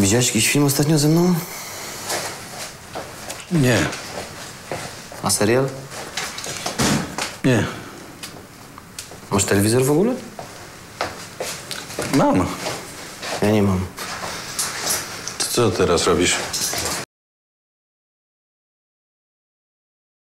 Widziałeś jakiś film ostatnio ze mną? Nie. A serial? Nie. Masz telewizor w ogóle? Mam. Ja nie mam. To co teraz robisz?